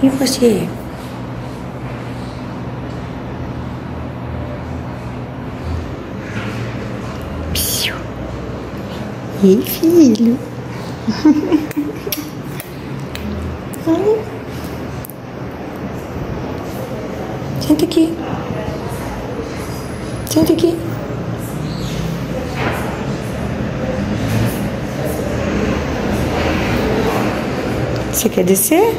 E você? Psiu. Ei, filho. Senta aqui. Senta aqui. Você quer descer?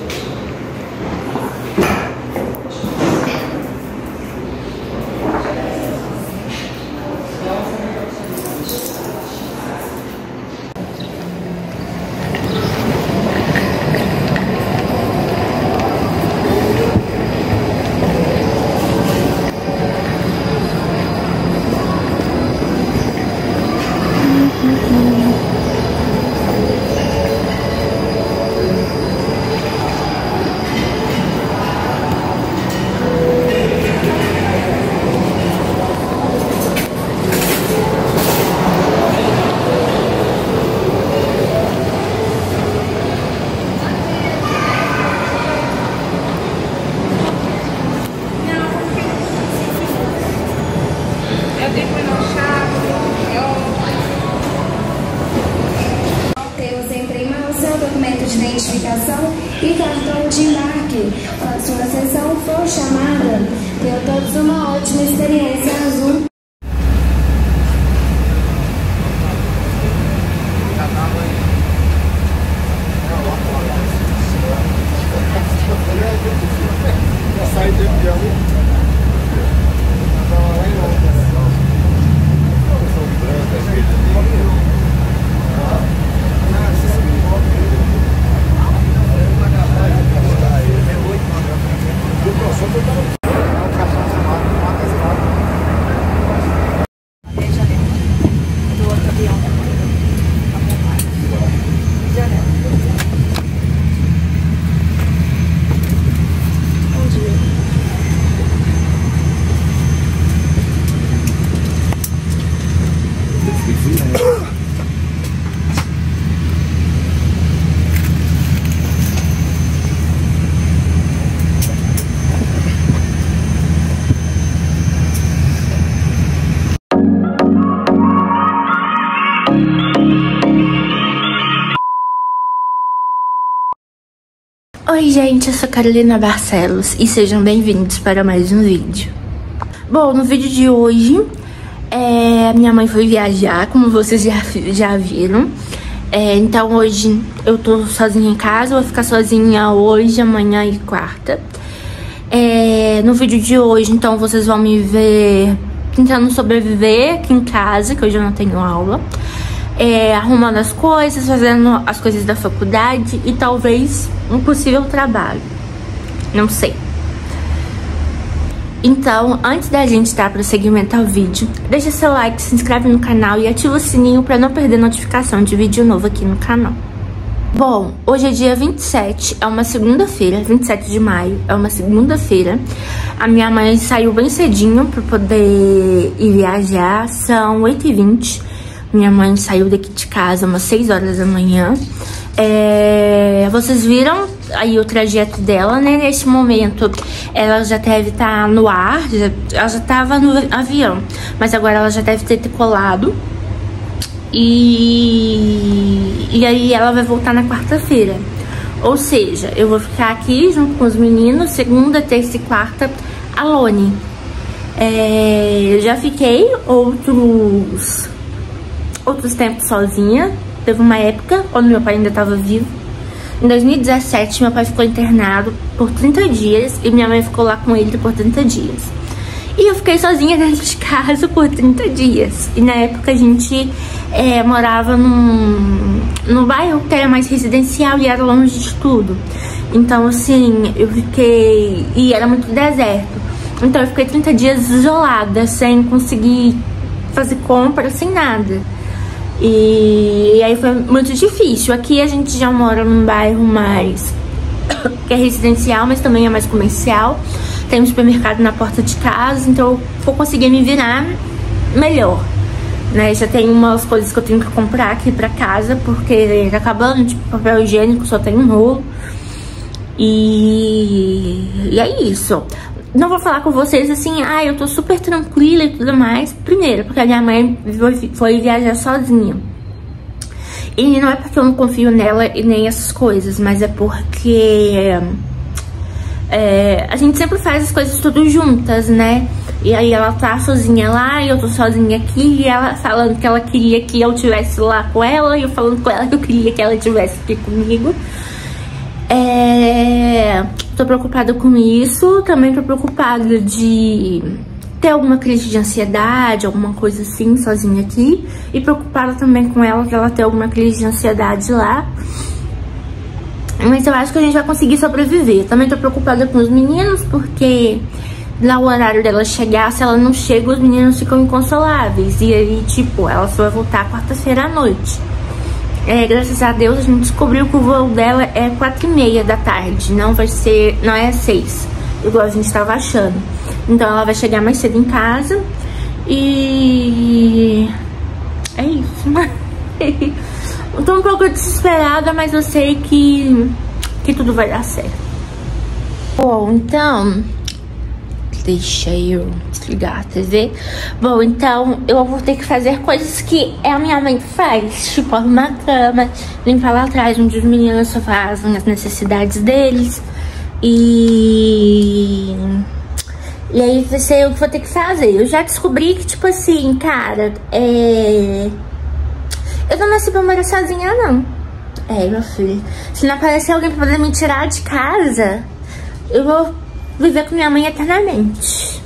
Documento de identificação e cartão de embarque. A sua sessão foi chamada. Tenham todos uma ótima experiência azul. Oi gente, eu sou Carolina Barcelos e sejam bem-vindos para mais um vídeo. Bom, no vídeo de hoje, minha mãe foi viajar, como vocês já viram. Então hoje eu tô sozinha em casa, vou ficar sozinha hoje, amanhã e quarta. No vídeo de hoje, então, vocês vão me ver tentando sobreviver aqui em casa, que hoje eu não tenho aula. Arrumando as coisas, fazendo as coisas da faculdade e talvez um possível trabalho, não sei. Então, antes da gente dar prosseguimento ao vídeo, deixa seu like, se inscreve no canal e ativa o sininho para não perder notificação de vídeo novo aqui no canal. Bom, hoje é dia 27, é uma segunda-feira, 27 de maio, é uma segunda-feira. A minha mãe saiu bem cedinho para poder ir viajar, são 8h20. Minha mãe saiu daqui de casa umas 6 horas da manhã. Vocês viram aí o trajeto dela, né? Neste momento ela já deve estar no ar, ela já estava no avião, mas agora ela já deve ter decolado. E aí ela vai voltar na quarta-feira. Ou seja, eu vou ficar aqui junto com os meninos, segunda, terça e quarta, alone. Eu já fiquei outros tempos sozinha. Teve uma época quando meu pai ainda estava vivo. Em 2017, meu pai ficou internado por 30 dias e minha mãe ficou lá com ele por 30 dias. E eu fiquei sozinha dentro de casa por 30 dias. E na época a gente morava num bairro que era mais residencial e era longe de tudo. Então, assim, eu fiquei... E era muito deserto. Então eu fiquei 30 dias isolada, sem conseguir fazer compra, sem nada. E aí foi muito difícil. Aqui a gente já mora num bairro mais que é residencial, mas também é mais comercial. Tem um supermercado na porta de casa, então eu vou conseguir me virar melhor, né? Já tem umas coisas que eu tenho que comprar aqui pra casa, porque tá acabando, tipo papel higiênico, só tem um rolo. E é isso. Não vou falar com vocês assim, eu tô super tranquila e tudo mais. Primeiro, porque a minha mãe foi viajar sozinha. E não é porque eu não confio nela e nem essas coisas, mas é porque a gente sempre faz as coisas tudo juntas, né? E aí ela tá sozinha lá e eu tô sozinha aqui. E ela falando que ela queria que eu estivesse lá com ela. E eu falando com ela que eu queria que ela estivesse aqui comigo. Tô preocupada com isso. Também tô preocupada de ter alguma crise de ansiedade, alguma coisa assim, sozinha aqui. E preocupada também com ela, que ela ter alguma crise de ansiedade lá. Mas eu acho que a gente vai conseguir sobreviver. Também tô preocupada com os meninos, porque lá o horário dela chegar, se ela não chega, os meninos ficam inconsoláveis. E aí, tipo, ela só vai voltar quarta-feira à noite. Graças a Deus, a gente descobriu que o voo dela é 4h30 da tarde. Não é 6, igual a gente tava achando. Então ela vai chegar mais cedo em casa. E é isso. Eu tô um pouco desesperada, mas eu sei que tudo vai dar certo. Bom, então deixa eu desligar a TV. Bom, então eu vou ter que fazer coisas que a minha mãe faz, tipo arrumar a cama, limpar lá atrás onde os meninos fazem as necessidades deles. E aí vai ser eu que vou ter que fazer. Eu já descobri que, tipo assim, cara, eu não nasci pra morar sozinha, não. Meu filho, se não aparecer alguém pra poder me tirar de casa, eu vou viver com minha mãe eternamente.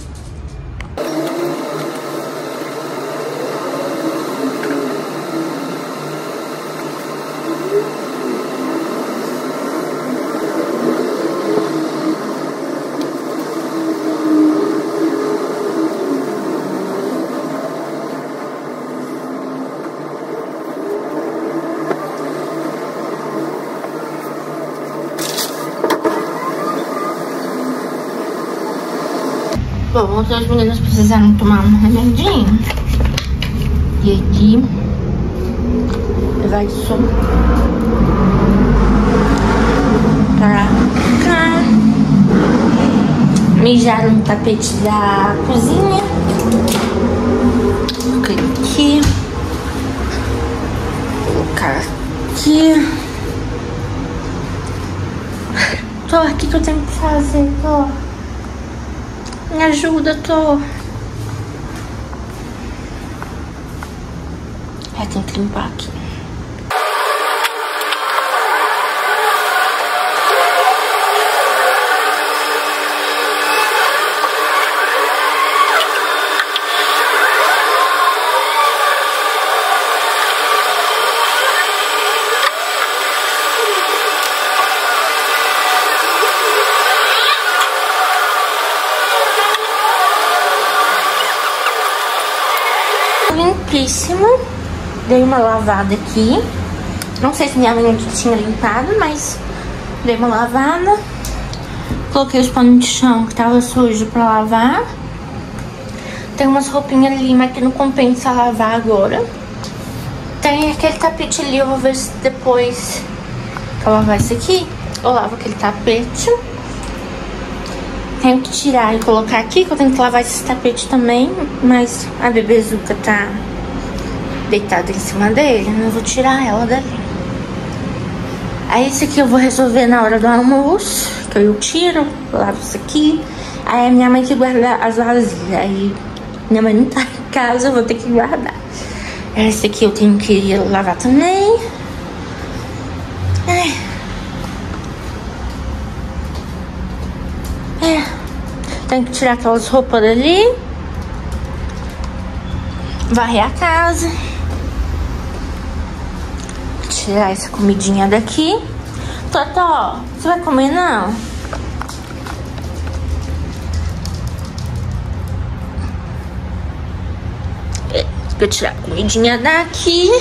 Bom, os meninos precisaram tomar um remedinho. E aqui vai só pra cá. Mijaram no tapete da cozinha. Aqui. Colocar aqui. Tô aqui que eu tenho que fazer, ó. Me ajuda, tô. Tem que limpar aqui. Limpíssimo. Dei uma lavada aqui. Não sei se minha mãe tinha limpado, mas dei uma lavada. Coloquei os panos de chão que tava sujo pra lavar. Tem umas roupinhas ali, mas que não compensa lavar agora. Tem aquele tapete ali, eu vou ver se depois que eu lavar esse aqui, eu lavo aquele tapete. Tenho que tirar e colocar aqui, que eu tenho que lavar esse tapete também. Mas a bebezuca tá deitada em cima dele, não vou tirar ela dali. Aí esse aqui eu vou resolver na hora do almoço, que eu tiro, lavo isso aqui. Aí a minha mãe que guarda as vasilhas. Aí minha mãe não tá em casa, eu vou ter que guardar. Esse aqui eu tenho que lavar também. Tenho que tirar aquelas roupas dali. Varrer a casa. Tirar essa comidinha daqui. Totó, você vai comer não? Vou tirar a comidinha daqui.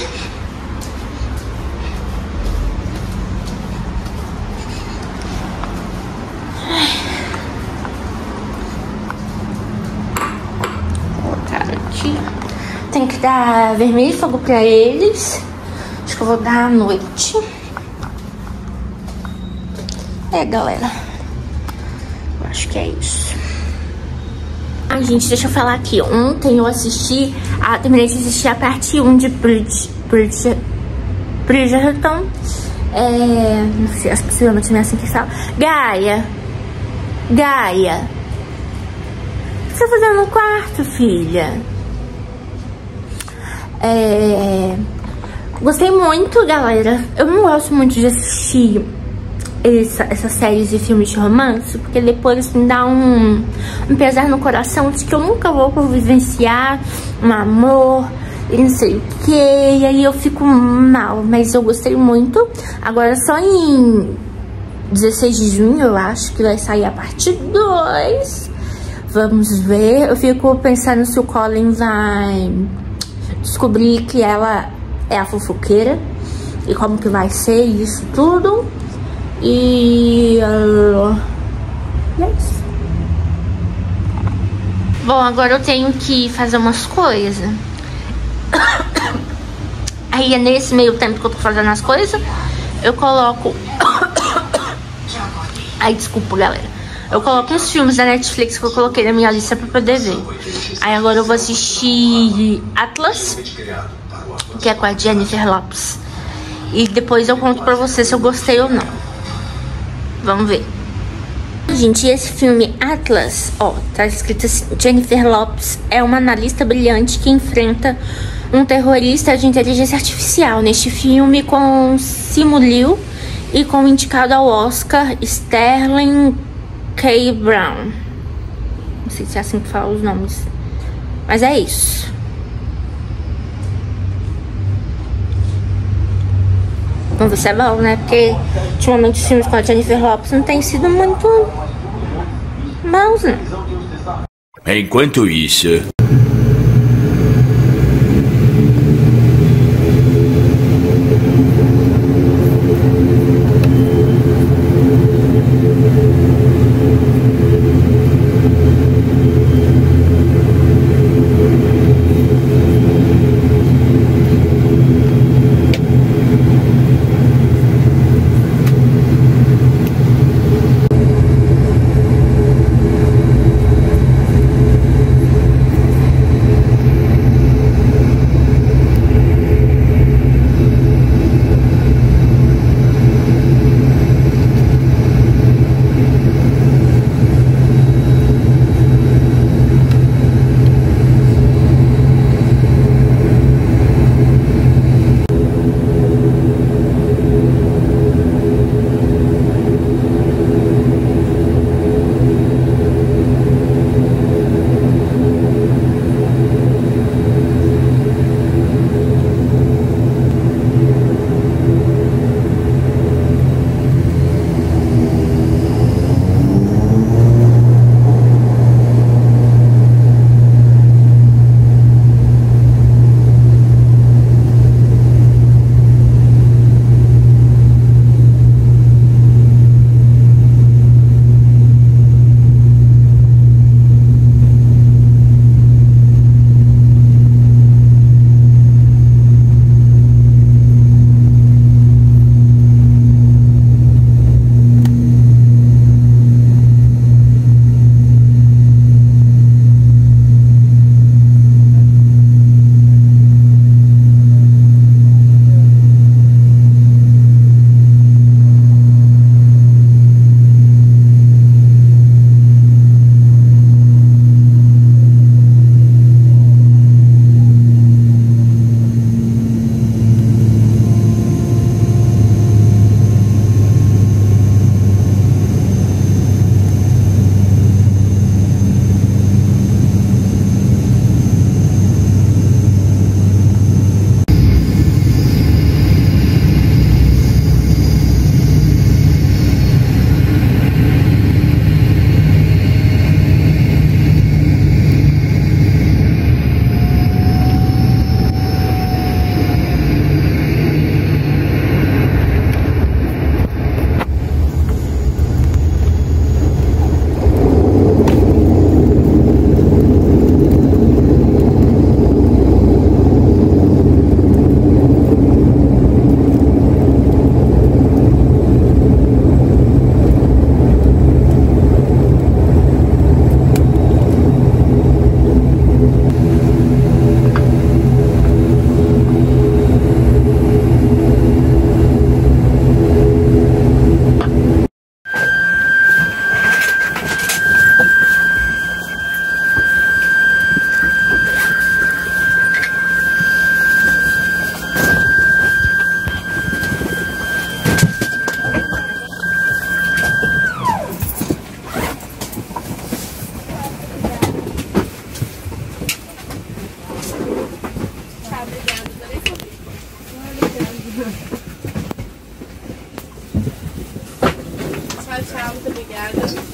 Colocar aqui. Tem que dar vermífugo pra eles. Acho que eu vou dar à noite. É, galera, eu acho que é isso. Ai, gente, deixa eu falar aqui. Ontem eu assisti, terminei de assistir a parte 1 de Bridgerton. Não sei, acho que possivelmente não é assim que fala. Gaia, o que você tá fazendo no quarto, filha? Gostei muito, galera. Eu não gosto muito de assistir essas séries e filmes de romance, porque depois me dá um pesar no coração de que eu nunca vou vivenciar um amor e não sei o que, e aí eu fico mal. Mas eu gostei muito. Agora só em 16 de junho eu acho que vai sair a parte 2. Vamos ver. Eu fico pensando se o Colin vai descobrir que ela é a fofoqueira e como que vai ser isso tudo. E é isso. Bom, agora eu tenho que fazer umas coisas. Aí é nesse meio tempo que eu tô fazendo as coisas, eu coloco... Ai, desculpa, galera. Eu coloco uns filmes da Netflix que eu coloquei na minha lista pra poder ver. Aí agora eu vou assistir Atlas, que é com a Jennifer Lopez. E depois eu conto pra vocês se eu gostei ou não. Vamos ver. Gente, esse filme Atlas, ó, tá escrito assim: Jennifer Lopez é uma analista brilhante que enfrenta um terrorista de inteligência artificial. Neste filme com Simu Liu e com o indicado ao Oscar Sterling K. Brown. Não sei se é assim que fala os nomes, mas é isso. Vamos ver se é bom, né? Porque ultimamente os filmes com a Jennifer Lopez não tem sido muito bons, né? Enquanto isso... Tchau, muito obrigada.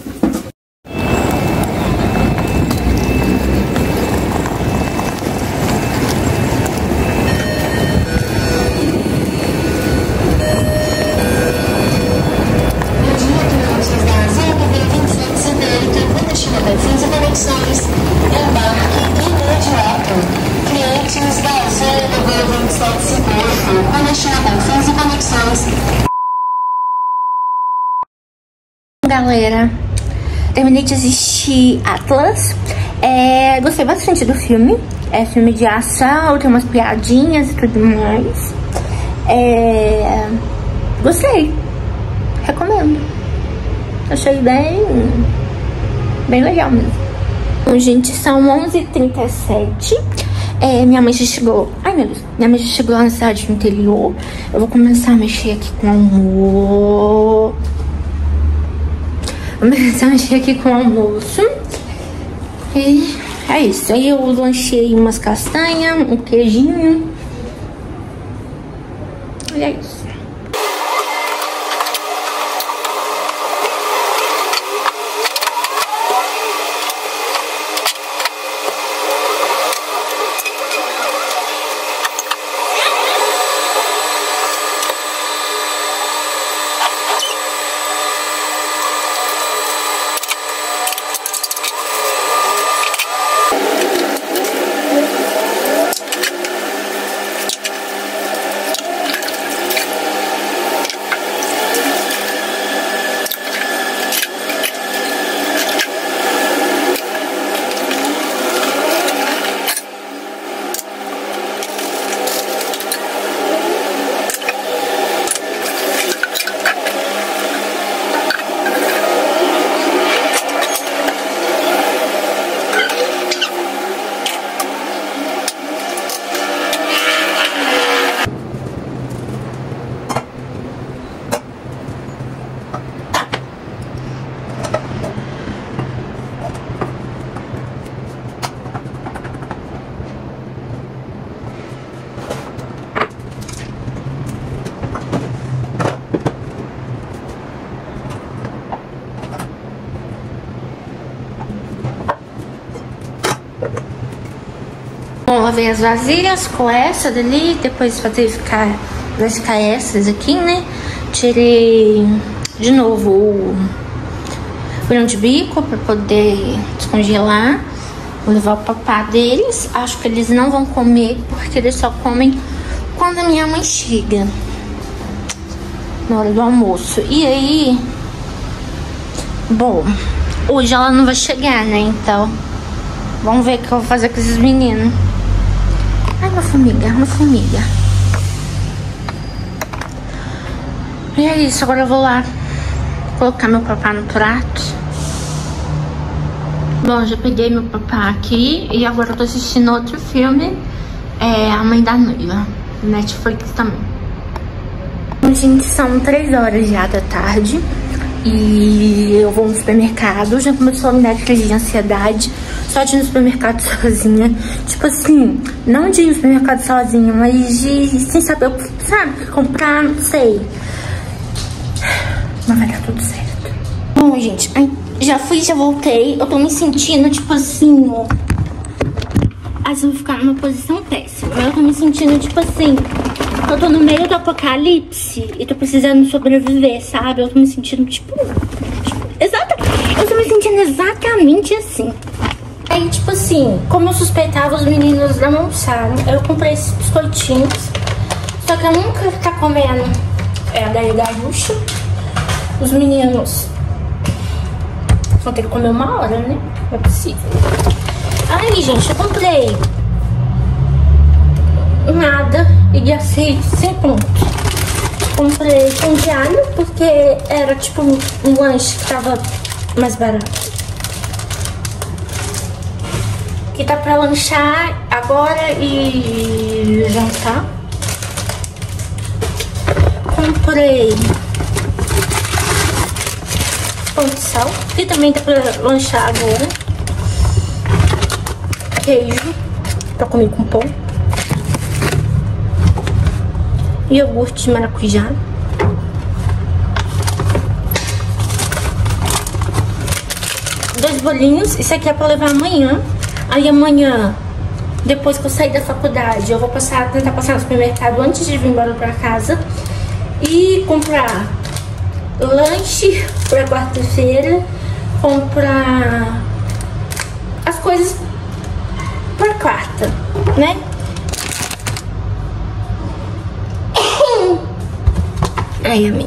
Galera, terminei de assistir Atlas. Gostei bastante do filme. É filme de ação, tem umas piadinhas e tudo mais. Gostei. Recomendo. Achei bem legal mesmo. Bom, gente, são 11h37. Minha mãe já chegou. Ai, meu Deus. Minha mãe já chegou lá na cidade do interior. Eu vou começar a mexer aqui com o almoço. Vou começar a mexer aqui com o almoço. E é isso. Aí eu lanchei umas castanhas, um queijinho. E é isso. Bom, lavei as vasilhas com essa dali, depois vai ficar essas aqui, né? Tirei de novo o grão de bico pra poder descongelar. Vou levar o papá deles. Acho que eles não vão comer, porque eles só comem quando a minha mãe chega, na hora do almoço. E aí, bom, hoje ela não vai chegar, né? Então, vamos ver o que eu vou fazer com esses meninos. Ai, uma formiga. E é isso, agora eu vou lá colocar meu papá no prato. Bom, já peguei meu papá aqui e agora eu tô assistindo outro filme, A Mãe da Noiva, Netflix também. Bom, gente, são 3 horas já da tarde e eu vou no supermercado. Já começou a me dar crise de ansiedade só de ir no supermercado sozinha. Tipo assim, não de ir no supermercado sozinha, mas de sem saber o que, sabe, comprar, não sei. Mas vai dar tudo certo. Bom, gente, já fui, já voltei. Eu tô me sentindo, tipo assim, ó. Mas eu vou ficar numa posição péssima. Eu tô me sentindo, tipo assim, eu tô no meio do apocalipse e tô precisando sobreviver, sabe? Eu tô me sentindo, tipo eu tô me sentindo exatamente assim. Aí, tipo assim, como eu suspeitava, os meninos não almoçaram. Eu comprei esses biscoitinhos. Só que eu nunca tá comendo daí gaúcho. Os meninos vão ter que comer 1 hora, né? Não é possível. Aí, gente, eu comprei nada e gastei 100 pontos. Comprei pão de alho, porque era tipo um lanche que tava mais barato. Que tá pra lanchar agora e jantar. Comprei pão de sal, que também tá pra lanchar agora. Queijo, pra comer com pão. Iogurte de maracujá. bolinhos. Isso aqui é pra levar amanhã. Aí amanhã, depois que eu sair da faculdade, eu vou tentar passar no supermercado antes de vir embora pra casa. E comprar lanche pra quarta-feira. Comprar as coisas pra quarta, né? Ai, amém.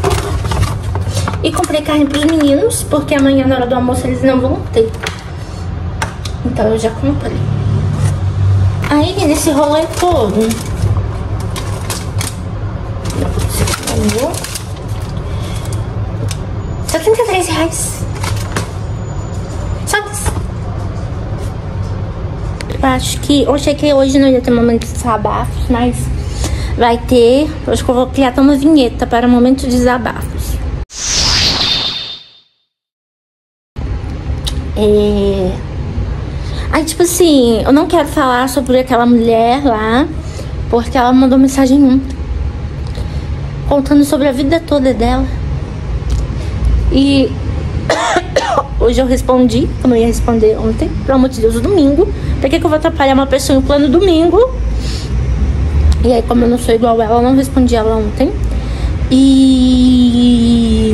E comprei carne pros meninos, porque amanhã na hora do almoço eles não vão ter. Então eu já comprei. Aí nesse rolê todo, R$73. Só isso. Eu acho que... Eu achei que hoje não ia ter momento de desabafos, mas vai ter. Eu acho que eu vou criar até uma vinheta para momento de desabafos. Aí, tipo assim, eu não quero falar sobre aquela mulher lá, porque ela mandou mensagem ontem, contando sobre a vida toda dela. E hoje eu respondi, como eu ia responder ontem, pelo amor de Deus, domingo. Pra que eu vou atrapalhar uma pessoa em plano domingo? E aí, como eu não sou igual ela, eu não respondi ela ontem. E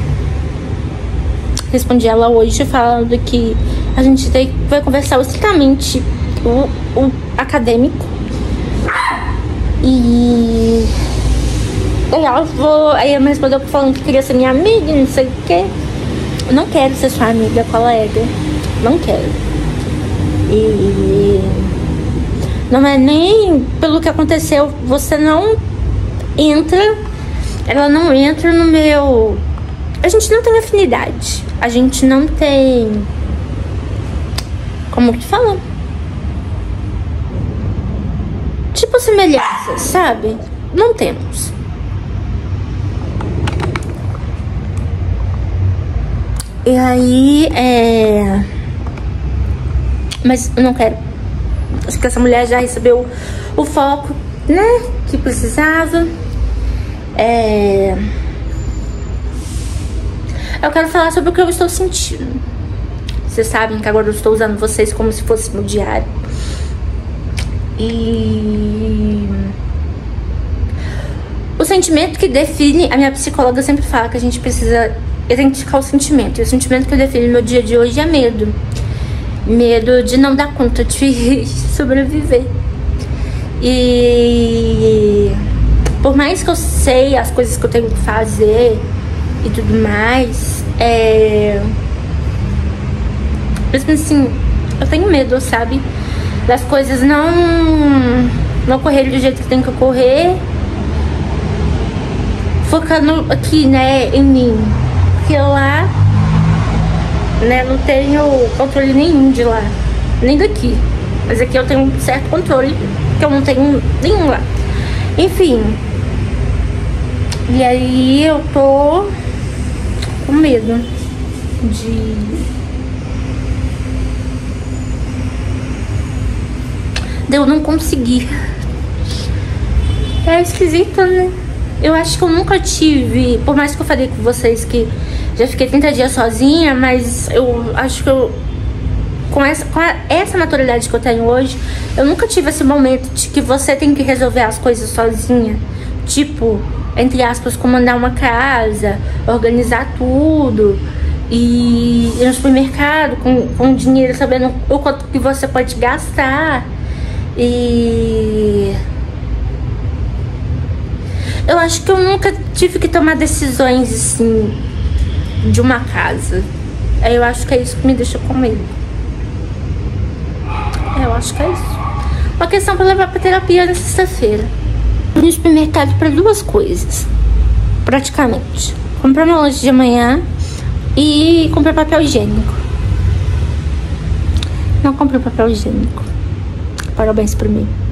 respondi ela hoje, falando que a gente vai conversar estritamente o acadêmico. E aí ela me respondeu falando que queria ser minha amiga, não sei o que. Eu não quero ser sua amiga, colega. Não quero. E não é nem pelo que aconteceu. Você não entra. Ela não entra no meu... A gente não tem afinidade. A gente não tem... Como que fala? Tipo semelhança, sabe? Não temos. E aí, mas eu não quero. Acho que essa mulher já recebeu o foco, né? Que precisava. Eu quero falar sobre o que eu estou sentindo. Vocês sabem que agora eu estou usando vocês como se fosse meu diário. E o sentimento que define... A minha psicóloga sempre fala que a gente precisa identificar o sentimento. E o sentimento que define meu dia de hoje é medo. Medo de não dar conta de sobreviver. E por mais que eu sei as coisas que eu tenho que fazer e tudo mais, mesmo assim, eu tenho medo, sabe? Das coisas não ocorrerem do jeito que tem que ocorrer. Focando aqui, né, em mim. Porque lá, né, não tenho controle nenhum de lá. Nem daqui. Mas aqui eu tenho um certo controle, que eu não tenho nenhum lá. Enfim. E aí eu tô com medo de eu não conseguir. É esquisito, né? Eu acho que eu nunca tive, por mais que eu falei com vocês que já fiquei 30 dias sozinha, mas eu acho que com essa maturidade que eu tenho hoje, eu nunca tive esse momento de que você tem que resolver as coisas sozinha. Tipo, entre aspas, comandar uma casa, organizar tudo e ir no supermercado com dinheiro, sabendo o quanto que você pode gastar. E eu acho que eu nunca tive que tomar decisões assim de uma casa. Eu acho que é isso que me deixa com medo. Eu acho que é isso. Uma questão pra levar pra terapia na sexta-feira. No supermercado para duas coisas, praticamente. Comprar meu lanche de manhã e comprar papel higiênico. Não comprei papel higiênico. Parabéns pra mim.